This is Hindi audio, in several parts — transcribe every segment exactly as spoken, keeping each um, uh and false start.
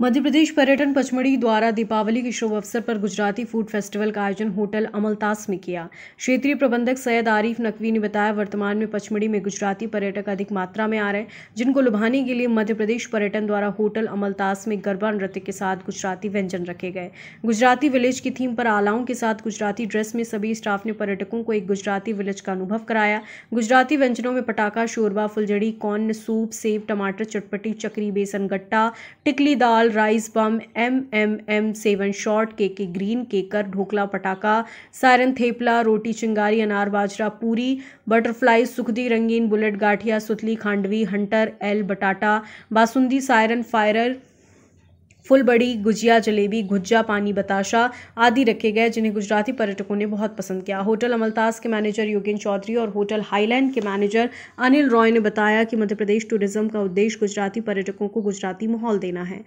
मध्य प्रदेश पर्यटन पचमढ़ी द्वारा दीपावली के शुभ अवसर पर गुजराती फूड फेस्टिवल का आयोजन होटल अमलतास में किया। क्षेत्रीय प्रबंधक सैयद आरिफ नकवी ने बताया, वर्तमान में पचमढ़ी में गुजराती पर्यटक अधिक मात्रा में आ रहे हैं, जिनको लुभाने के लिए मध्य प्रदेश पर्यटन द्वारा होटल अमलतास में गरबा नृत्य के साथ गुजराती व्यंजन रखे गए। गुजराती विलेज की थीम पर आलाओं के साथ गुजराती ड्रेस में सभी स्टाफ ने पर्यटकों को एक गुजराती विलेज का अनुभव कराया। गुजराती व्यंजनों में पटाखा, शोरबा, फुलझड़ी, कॉर्न सूप, सेव, टमाटर चटपटी, चकरी, बेसन गट्टा, टिकली दाल, rice bomb, M M M seven short cake, green cracker, dhokla, पटाखा, सायरन, थेपला, रोटी, चिंगारी, अनार, बाजरा, पूरी, बटरफ्लाई, सुखदी, रंगीन, बुलेट, गाठिया, सुतली, खांडवी, हंटर, एल, बटाटा, बासुंदी, सायरन, फायरर, फुलबड़ी, गुजिया, जलेबी, गुज्जा, पानी बताशा आदि रखे गए, जिन्हें गुजराती पर्यटकों ने बहुत पसंद किया। होटल अमलतास के मैनेजर योगेन चौधरी और होटल हाईलैंड के मैनेजर अनिल रॉय ने बताया कि मध्य प्रदेश टूरिज्म का उद्देश्य गुजराती पर्यटकों को गुजराती माहौल देना है।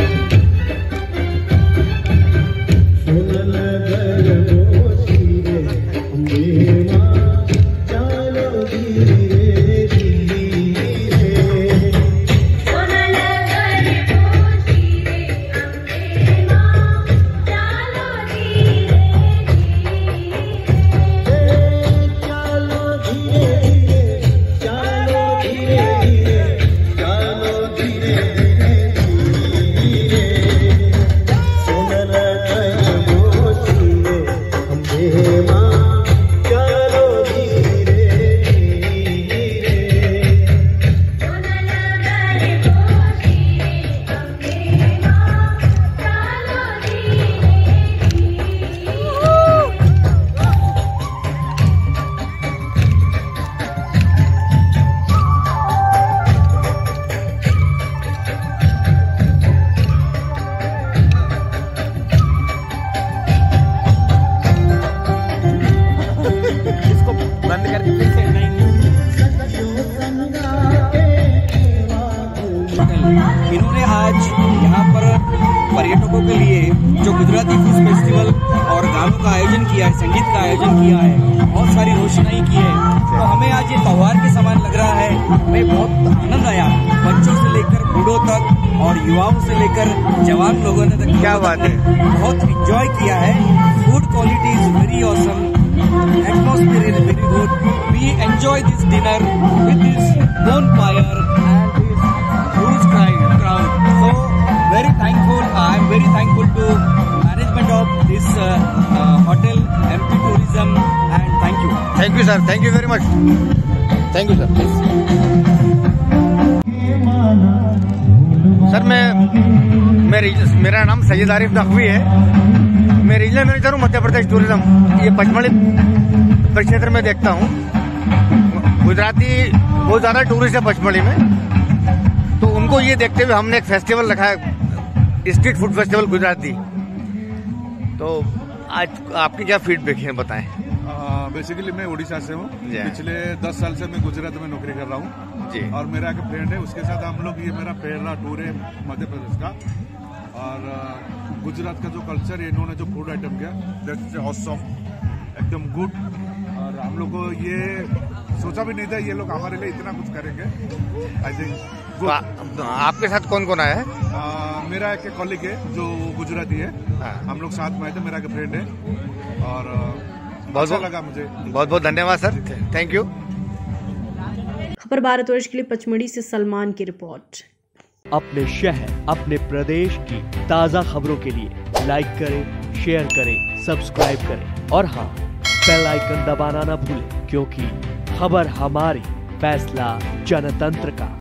इन्होंने आज यहाँ पर पर्यटकों के लिए जो गुजराती फूड फेस्टिवल और गानों का आयोजन किया है, संगीत का आयोजन किया है, बहुत सारी रोशनाई की है, तो हमें आज ये त्योहार के समान लग रहा है। हमें बहुत आनंद आया, बच्चों से लेकर बूढ़ों तक और युवाओं से लेकर जवान लोगों ने तक क्या बात है बहुत एंजॉय किया है। Food quality is very awesome, atmosphere is very good. We enjoy this dinner with this bonfire and this huge crowd. So very thankful. I am very thankful to management of this uh, uh, hotel, M P Tourism, and thank you. Thank you, sir. Thank you very much. Thank you, sir. Sir मैं मैं मेरा नाम सैयद आरिफ नकवी है। मैं रीजनल मैनेजर हूँ मध्य प्रदेश टूरिज्म। ये पचमढ़ी परिक्षेत्र में देखता हूँ गुजराती बहुत ज्यादा टूरिस्ट है पचमढ़ी में, तो उनको ये देखते हुए हमने एक फेस्टिवल रखा है, स्ट्रीट फूड फेस्टिवल गुजराती। तो आज आपकी क्या फीडबैक है बताएं। बेसिकली मैं उड़ीसा से हूँ। पिछले दस साल से मैं गुजरात में नौकरी कर रहा हूँ जी, और मेरा एक फ्रेंड है, उसके साथ हम लोग ये मेरा पहला टूर है मध्य प्रदेश का। और गुजरात का जो कल्चर है, इन्होंने जो फूड आइटम किया दैट्स ऑसम, एकदम गुड। और हम लोग को ये सोचा भी नहीं था ये लोग हमारे लिए इतना कुछ करेंगे। आई थिंक तो आपके साथ कौन कौन आया है? आ, मेरा एक कॉलीग है जो गुजराती है। हाँ। हम लोग साथ में आए थे, मेरा एक फ्रेंड है, और बहुत अच्छा लगा मुझे। बहुत बहुत धन्यवाद सर, थैंक यू। खबर भारतवर्ष के लिए पचमढ़ी से सलमान की रिपोर्ट। अपने शहर, अपने प्रदेश की ताज़ा खबरों के लिए लाइक करें, शेयर करें, सब्सक्राइब करें और हाँ, बेल आइकन दबाना ना भूलें, क्योंकि खबर हमारी, फैसला जनतंत्र का।